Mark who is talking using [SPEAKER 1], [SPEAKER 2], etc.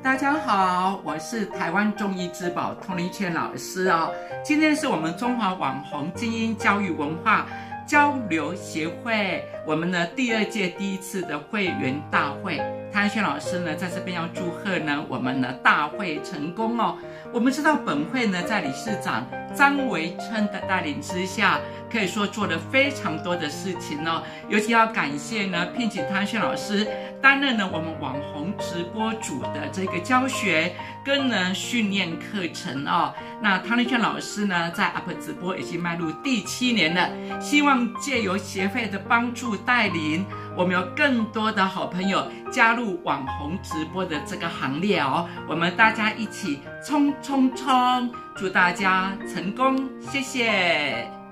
[SPEAKER 1] 大家好，我是台湾中医之宝童林倩老师哦。今天是我们中华网红精英教育文化交流协会我们的第2届第1次的会员大会。谭轩老师呢在这边要祝贺呢我们的大会成功哦。我们知道本会呢在理事长张维琛的带领之下，可以说做了非常多的事情哦。尤其要感谢呢聘请谭轩老师担任了我们网红直播主的这个教学跟呢训练课程哦。那唐立轩老师呢在 UP 直播已经迈入第7年了，希望借由协会的帮助带领，我们有更多的好朋友加入网红直播的这个行列哦。我们大家一起冲冲冲，祝大家成功，谢谢。